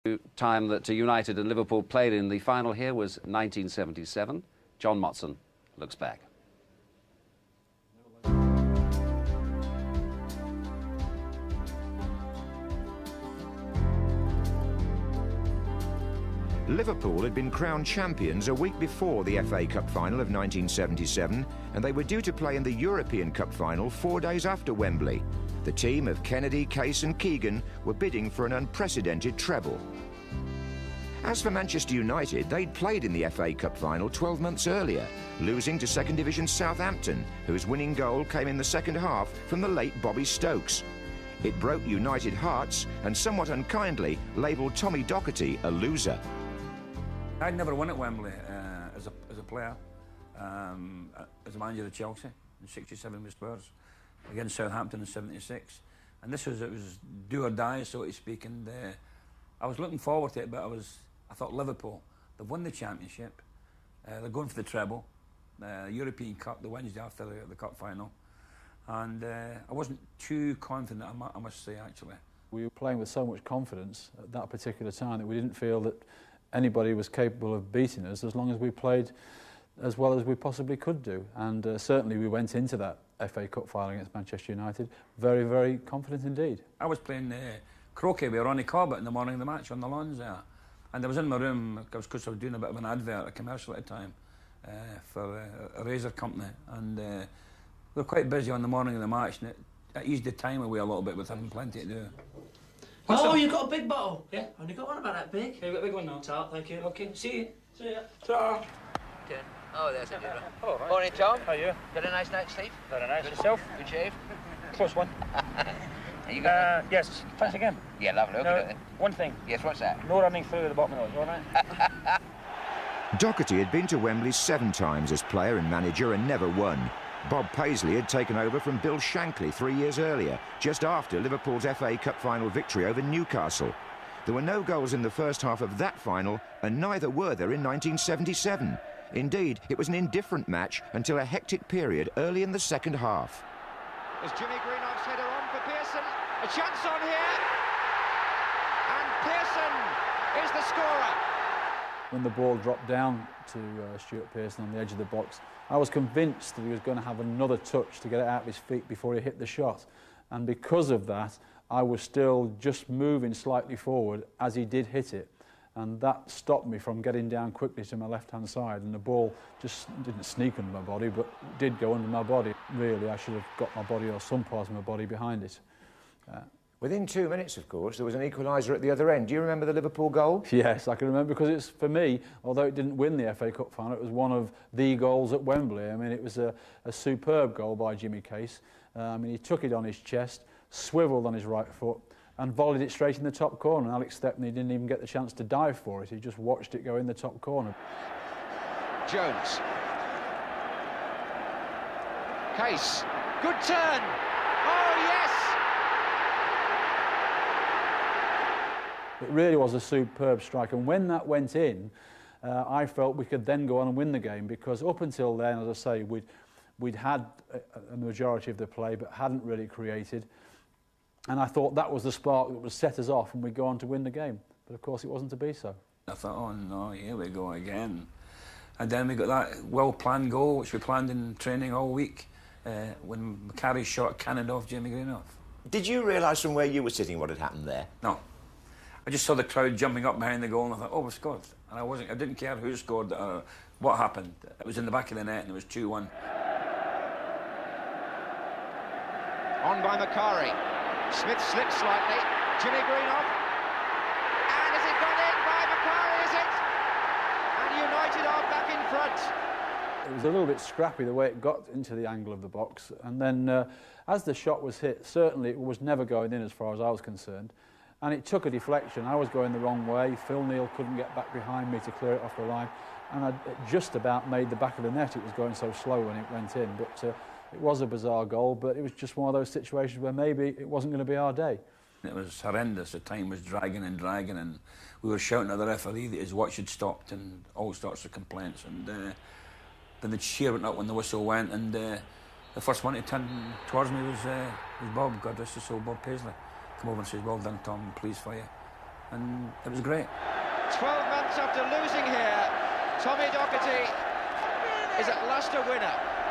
Time that United and Liverpool played in the final here was 1977. John Motson looks back. Liverpool had been crowned champions a week before the FA Cup final of 1977, and they were due to play in the European Cup final 4 days after Wembley. The team of Kennedy, Case and Keegan were bidding for an unprecedented treble. As for Manchester United, they'd played in the FA Cup final 12 months earlier, losing to second division Southampton, whose winning goal came in the second half from the late Bobby Stokes. It broke United hearts and somewhat unkindly labelled Tommy Docherty a loser. I'd never won at Wembley as a player, as a manager of Chelsea in '67 with Spurs, against Southampton in '76, and it was do or die, so to speak. And I was looking forward to it, but I thought Liverpool, they've won the championship, they're going for the treble, European Cup the Wednesday after the cup final, and I wasn't too confident, I must say, actually. We were playing with so much confidence at that particular time that we didn't feel that anybody was capable of beating us as long as we played as well as we possibly could do. And certainly we went into that FA Cup final against Manchester United very, very confident indeed. I was playing croquet with Ronnie Corbett in the morning of the match on the lawns there. And I was in my room, because I was doing a bit of an advert, a commercial at the time, for a razor company. And we were quite busy on the morning of the match, and it eased the time away a little bit with having plenty to do. Oh, you've got a big bottle? Yeah. Only got one about that big. Yeah, you've got a big one now. Ta, thank you. Okay, see you. See ya. Ta. Oh, there's a good one. All right. Morning, Tom. How are you? Got a nice night's sleep? Very nice. Yourself? Good shave? Close one. Are you good? Yes. Thanks again. Yeah, lovely. Okay, one thing. Yes, what's that? No running through the bottom of the nose, all right? Docherty had been to Wembley 7 times as player and manager and never won. Bob Paisley had taken over from Bill Shankly 3 years earlier, just after Liverpool's FA Cup final victory over Newcastle. There were no goals in the first half of that final, and neither were there in 1977. Indeed, it was an indifferent match until a hectic period early in the second half. As Jimmy Greenhoff's header on for Pearson, a chance on here, and Pearson is the scorer. When the ball dropped down to Stuart Pearson on the edge of the box, I was convinced that he was going to have another touch to get it out of his feet before he hit the shot. And because of that, I was still just moving slightly forward as he did hit it. And that stopped me from getting down quickly to my left-hand side. And the ball just didn't sneak under my body, but did go under my body. Really, I should have got my body or some part of my body behind it. Within 2 minutes, of course, there was an equaliser at the other end. Do you remember the Liverpool goal? Yes, I can remember, because it's, for me, although it didn't win the FA Cup final, it was one of the goals at Wembley. I mean, it was a superb goal by Jimmy Case. I mean, he took it on his chest, swiveled on his right foot, and volleyed it straight in the top corner. And Alex Stepney didn't even get the chance to dive for it. He just watched it go in the top corner. Jones. Case. Good turn. Oh, yes! It really was a superb strike, and when that went in, I felt we could then go on and win the game, because up until then, as I say, we'd had a majority of the play but hadn't really created, and I thought that was the spark that would set us off and we'd go on to win the game. But of course it wasn't to be so. I thought, oh no, here we go again. And then we got that well-planned goal, which we planned in training all week, when McCarry shot a cannon off Jimmy Greenhoff. Did you realise from where you were sitting what had happened there? No. I just saw the crowd jumping up behind the goal, and I thought, oh, we scored. And I didn't care who scored or what happened. It was in the back of the net, and it was 2-1. On by Macari. Smith slipped slightly. Jimmy Greenhoff. And has it gone in by Macari, is it? And United are back in front. It was a little bit scrappy the way it got into the angle of the box, and then as the shot was hit, certainly it was never going in as far as I was concerned. And it took a deflection. I was going the wrong way. Phil Neal couldn't get back behind me to clear it off the line. And I just about made the back of the net. It was going so slow when it went in. But it was a bizarre goal, but it was just one of those situations where maybe it wasn't going to be our day. It was horrendous. The time was dragging, and we were shouting at the referee that his watch had stopped, and all sorts of complaints. And then the cheer went up when the whistle went, and the first one to turn towards me was Bob, God rest his soul, Bob Paisley. Come over and says, well done, Tom, pleased for you. and it was great. 12 months after losing here, Tommy Docherty is at last a winner.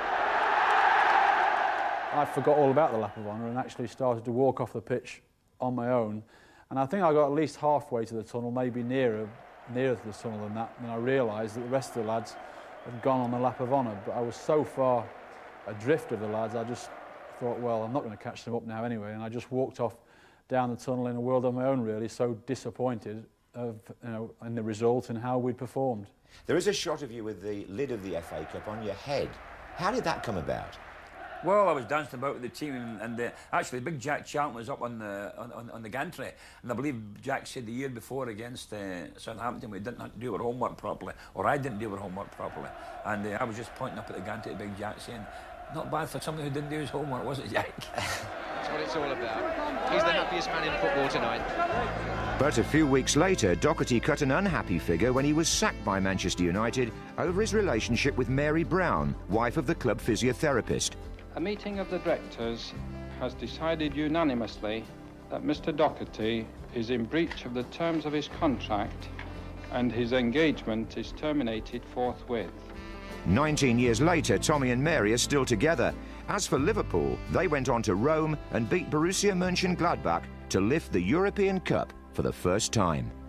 I forgot all about the lap of honour and actually started to walk off the pitch on my own. And I think I got at least halfway to the tunnel, maybe nearer to the tunnel than that, and I realised that the rest of the lads had gone on the lap of honour. But I was so far adrift of the lads, I just thought, well, I'm not going to catch them up now anyway, and I just walked off down the tunnel in a world of my own, really, so disappointed in the result and how we'd performed. There is a shot of you with the lid of the FA Cup on your head. How did that come about? Well, I was dancing about with the team, and actually, big Jack Charlton was up on the gantry, and I believe Jack said the year before against Southampton we didn't do our homework properly, or I didn't do our homework properly, and I was just pointing up at the gantry to big Jack saying, "Not bad for somebody who didn't do his homework, was it, Jack?" That's what it's all about. He's the happiest man in football tonight. But a few weeks later, Docherty cut an unhappy figure when he was sacked by Manchester United over his relationship with Mary Brown, wife of the club physiotherapist. A meeting of the directors has decided unanimously that Mr. Docherty is in breach of the terms of his contract and his engagement is terminated forthwith. 19 years later, Tommy and Mary are still together. As for Liverpool, they went on to Rome and beat Borussia Mönchengladbach to lift the European Cup for the first time.